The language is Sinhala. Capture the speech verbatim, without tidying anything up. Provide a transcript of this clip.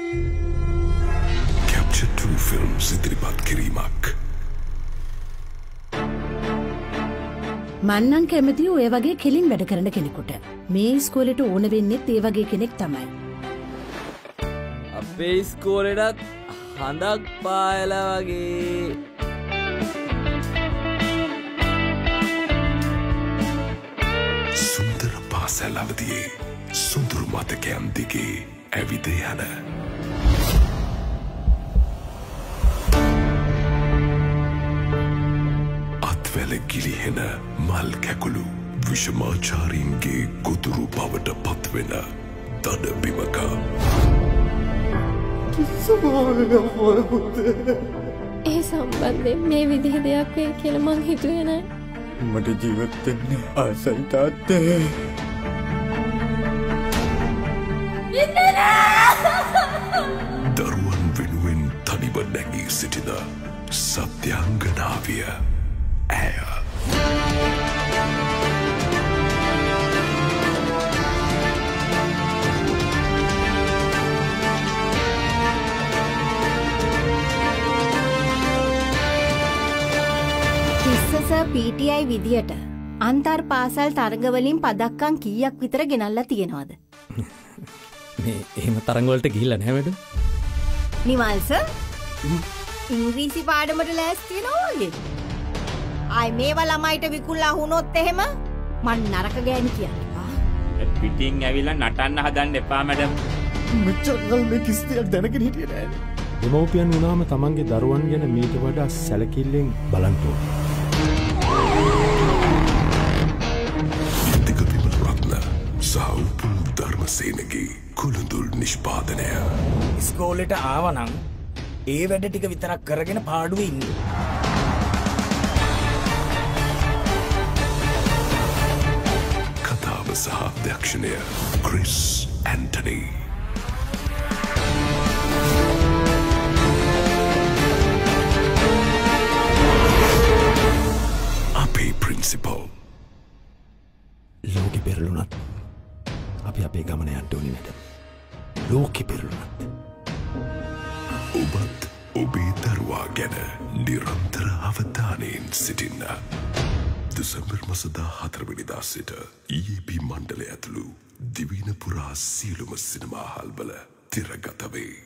Kapture two films ඉදිරිපත් කිරීමක්. මන්නම් කැමති ඔය වගේ කෙලින් වැඩ කරන කෙනෙකුට. මේ ඉස්කෝලේට ඕන වෙන්නේත් ඒ වගේ කෙනෙක් තමයි. අපේ ඉස්කෝලේටත් හඳක් පායලා වගේ. සුන්දර පාසල් අවදියේ සුන්දර මතකයන් දිගේ ඇවිද යන අත්වැල ගිලිහෙන මල් කැකුළු විෂමාචාරීන්ගේ ගොදුරු බවට පත්වෙන දඩ බිමක ඒ සම්බන්ධයෙන් මේ විදිහ දෙයක් වෙයි කියලා මං හිතුවේ නෑ. මට ජීවත් වෙන්න ආසයි තාත්තේ. දරුවන් වෙනුවෙන් තනිව නැගී සිටින සත්‍යාංගනාවිය ඇය. පී ටී ආයි විදියට අන්තර් පාසල් තරගවලින් පදක්කම් කීයක් විතර ගෙනල්ලා තියෙනවද? මේ එහෙම තරඟ වලට ගිහිල්ලා නැහැ වැඩ. නිමල් සර් ඉංග්‍රීසි පාඩමට ලෑස්ති වෙනවා වගේ. ආයි මේවා ළමයිට විකුණලා වුණොත් එහෙම මන් නරක ගෑණි කියනවා. පිටින් ඇවිල්ලා නටන්න හදන්න එපා මැඩම්. මෙච්චර කල් මේ කිසි දෙයක් දැනගෙන හිටියේ නෑනේ. දෙමව්පියන් වුණාම තමන්ගේ දරුවන් ගැන මීට වඩා සැලකිල්ලෙන් බලන්න ඕනේ. Indika Vimaratne සහ Upul ධර්මසේනගේ කුළුඳුල් නිෂ්පාදනය. ඉස්කෝලේට ආවනම් ඒ වැඩ ටික විතරක් කරගෙන පාඩුවේ ඉන්න. කතාව සහ අධ්‍යක්ෂණය ක්‍රිස් ඇන්ටනි. අපේ ප්‍රින්සිපල්. ලෝකෙ පෙරළුණත් අපි අපේ ගමන යන්න ඕනේ නේද? ලෝකෙ පෙරළුණත් ඔබත් ඔබේ දරුවා ගැන නිරන්තර අවධානයෙන් සිටින්න. දෙසැම්බර් මාස දාහතර වෙනිදා සිට ඊ ඒ පී මණ්ඩලය ඇතුළු දිවයින පුරා සියලුම සිනමා හල්වල තිරගත වේ.